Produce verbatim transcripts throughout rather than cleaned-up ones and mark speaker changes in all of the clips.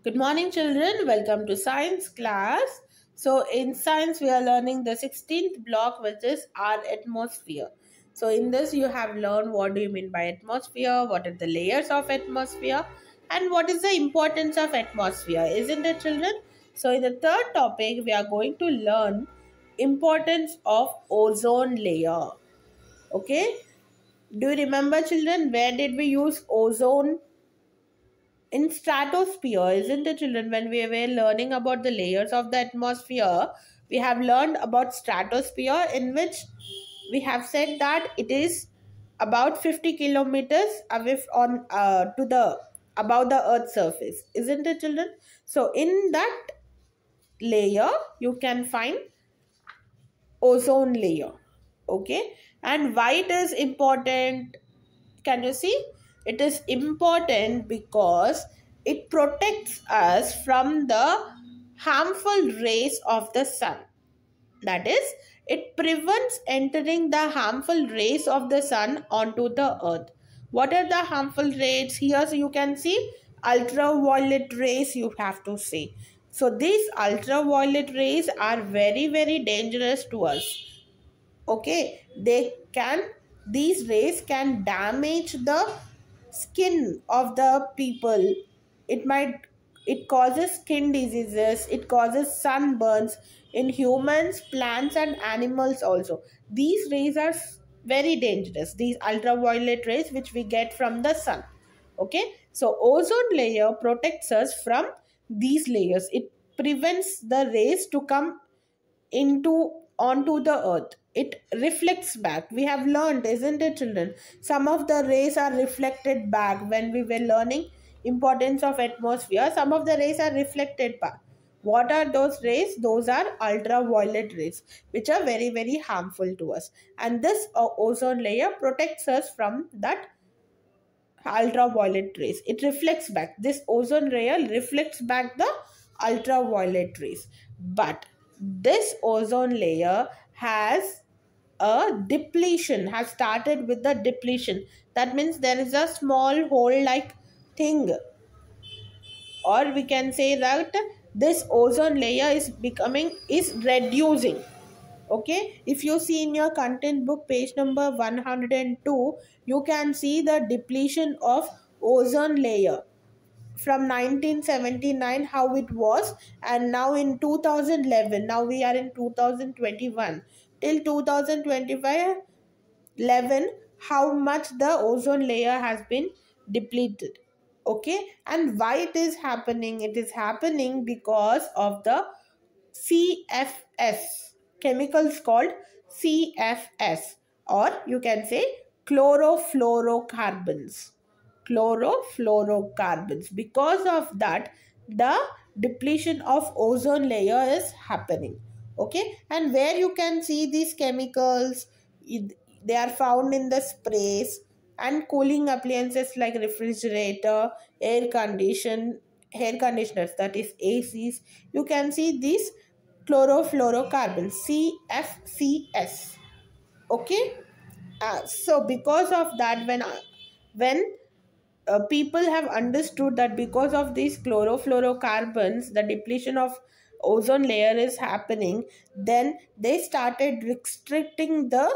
Speaker 1: Good morning, children. Welcome to science class. So, in science, we are learning the sixteenth block, which is our atmosphere. So, in this, you have learned what do you mean by atmosphere, what are the layers of atmosphere, and what is the importance of atmosphere, isn't it, children? So, in the third topic, we are going to learn importance of ozone layer. Okay? Do you remember, children, where did we use ozone? In stratosphere, isn't it, children? When we were learning about the layers of the atmosphere, we have learned about stratosphere, in which we have said that it is about fifty kilometers away on uh, to the above the earth's surface, isn't it, children? So in that layer you can find ozone layer. Okay, and why it is important? Can you see? It is important because it protects us from the harmful rays of the sun. That is, it prevents entering the harmful rays of the sun onto the earth. What are the harmful rays? Here so you can see ultraviolet rays, you have to see. So these ultraviolet rays are very very dangerous to us. Okay, they can, these rays can damage the skin of the people. It might, it causes skin diseases, it causes sunburns in humans, plants and animals also. These rays are very dangerous, these ultraviolet rays which we get from the sun. Okay, so ozone layer protects us from these layers. It prevents the rays to come into onto the earth. It reflects back. We have learned, isn't it, children? Some of the rays are reflected back. When we were learning importance of atmosphere, some of the rays are reflected back. What are those rays? Those are ultraviolet rays, which are very very harmful to us, and this uh, ozone layer protects us from that ultraviolet rays. It reflects back. This ozone layer reflects back the ultraviolet rays. But this ozone layer has a depletion, has started with the depletion. That means there is a small hole like thing, or we can say that this ozone layer is becoming, is reducing. Okay, if you see in your content book page number one hundred two, you can see the depletion of ozone layer from nineteen seventy-nine, how it was, and now in two thousand eleven, now we are in two thousand twenty-one, till two thousand twenty-five eleven, how much the ozone layer has been depleted. Okay, and why it is happening? It is happening because of the C F S, chemicals called C F S, or you can say chlorofluorocarbons. Chlorofluorocarbons. Because of that, the depletion of ozone layer is happening. Okay, and where you can see these chemicals, they are found in the sprays and cooling appliances like refrigerator, air condition, air conditioners, that is A Cs. You can see these chlorofluorocarbons, C F C S. Okay, uh, so because of that, when uh, when uh, people have understood that because of these chlorofluorocarbons the depletion of ozone layer is happening, then they started restricting the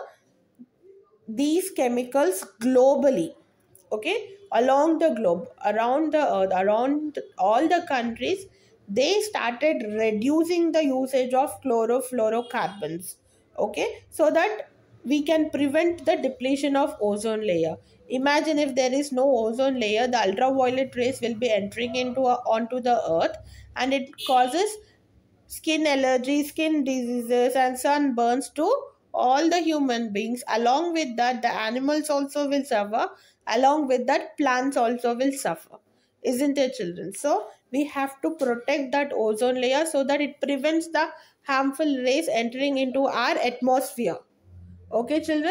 Speaker 1: these chemicals globally. Okay, along the globe, around the earth, around all the countries, they started reducing the usage of chlorofluorocarbons. Okay, so that we can prevent the depletion of ozone layer. Imagine if there is no ozone layer, the ultraviolet rays will be entering into a, onto the earth, and it causes skin allergy, skin diseases and sunburns to all the human beings. Along with that, the animals also will suffer. Along with that, plants also will suffer. Isn't it, children? So we have to protect that ozone layer so that it prevents the harmful rays entering into our atmosphere. Okay, children?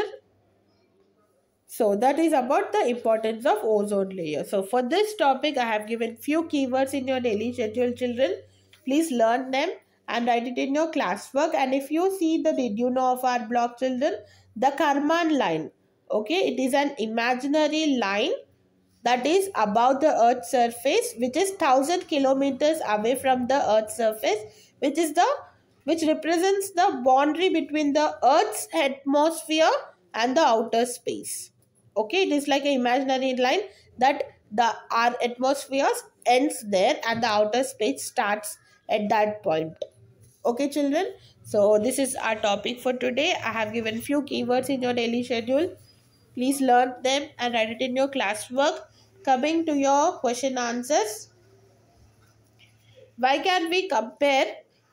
Speaker 1: So that is about the importance of ozone layer. So for this topic, I have given few keywords in your daily schedule, children. Please learn them and write it in your classwork. And if you see the did you know of our block, children, the Karman line. Okay, it is an imaginary line that is above the earth's surface, which is one thousand kilometers away from the earth's surface, which is the which represents the boundary between the earth's atmosphere and the outer space. Okay, it is like an imaginary line that the our atmosphere ends there and the outer space starts at that point. Okay, children. So this is our topic for today. I have given few keywords in your daily schedule. Please learn them and write it in your classwork. Coming to your question answers. Why can we compare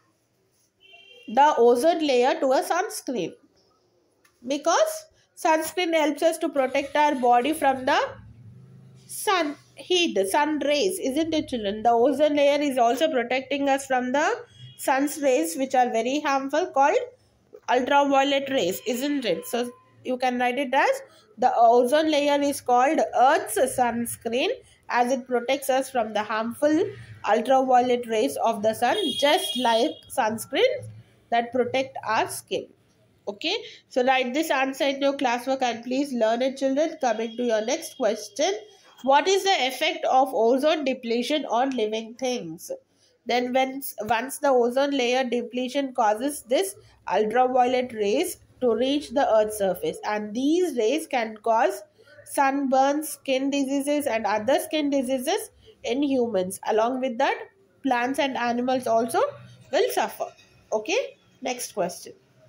Speaker 1: the ozone layer to a sunscreen? Because sunscreen helps us to protect our body from the sun heat, sun rays, isn't it, children? The ozone layer is also protecting us from the sun's rays, which are very harmful, called ultraviolet rays, isn't it? So you can write it as the ozone layer is called Earth's sunscreen, as it protects us from the harmful ultraviolet rays of the sun, just like sunscreen that protect our skin. Okay, so write this answer in your classwork and please learn it, children. Coming to your next question. What is the effect of ozone depletion on living things? Then when once the ozone layer depletion causes this ultraviolet rays to reach the earth's surface, and these rays can cause sunburns, skin diseases and other skin diseases in humans. Along with that, plants and animals also will suffer. Okay, next question.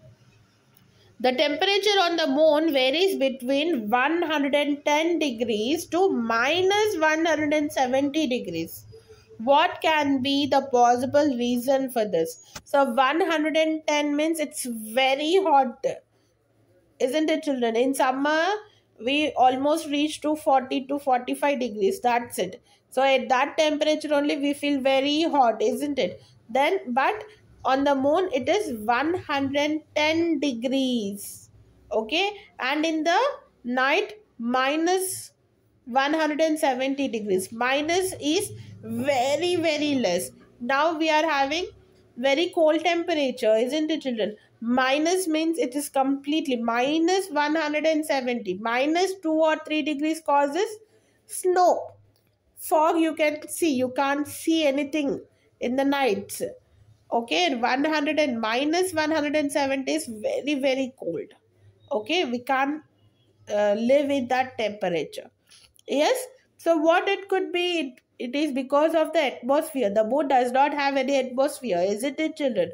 Speaker 1: The temperature on the moon varies between one hundred ten degrees to minus one hundred seventy degrees. What can be the possible reason for this? So one hundred ten means it's very hot, isn't it, children? In summer we almost reach to forty to forty-five degrees, that's it. So at that temperature only we feel very hot, isn't it? Then but on the moon it is one hundred ten degrees. Okay, and in the night minus one hundred seventy degrees. Minus is very very less. Now we are having very cold temperature, isn't it, children? Minus means it is completely minus one hundred seventy. Minus two or three degrees causes snow, fog. You can see, you can't see anything in the nights. Okay, one hundred and minus one hundred seventy is very very cold. Okay, we can't uh, live in that temperature. Yes, so what it could be, it, it is because of the atmosphere. The moon does not have any atmosphere, isn't it, children?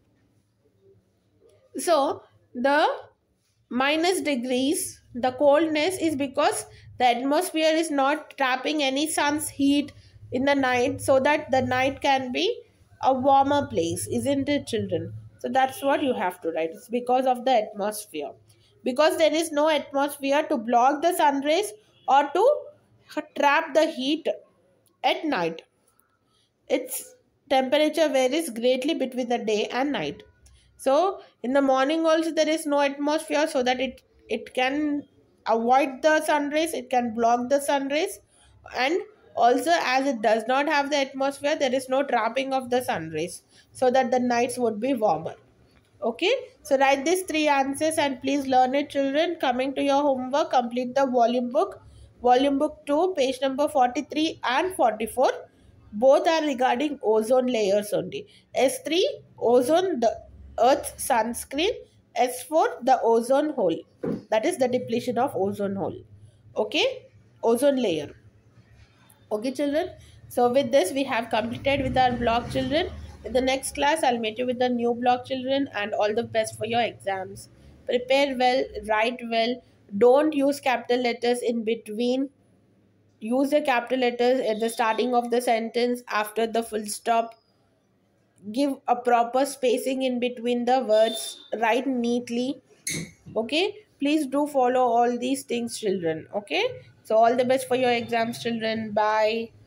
Speaker 1: So the minus degrees, the coldness is because the atmosphere is not trapping any sun's heat in the night, so that the night can be a warmer place, isn't it, children? So that's what you have to write. It's because of the atmosphere. Because there is no atmosphere to block the sun rays or to trap the heat at night. Its temperature varies greatly between the day and night. So in the morning also there is no atmosphere, so that it it can avoid the sun rays, it can block the sun rays, and also as it does not have the atmosphere, there is no trapping of the sun rays, so that the nights would be warmer. Okay, so write these three answers and please learn it, children. Coming to your homework, complete the volume book. Volume book two, page number forty-three and forty-four. Both are regarding ozone layers only. S three, ozone, the Earth's sunscreen. S four, the ozone hole. That is the depletion of ozone hole. Okay, ozone layer. Okay, children. So with this, we have completed with our block, children. In the next class, I'll meet you with the new block, children, and all the best for your exams. Prepare well, write well. Don't use capital letters in between. Use the capital letters at the starting of the sentence, after the full stop. Give a proper spacing in between the words. Write neatly. Okay, please do follow all these things, children. Okay, so all the best for your exams, children. Bye.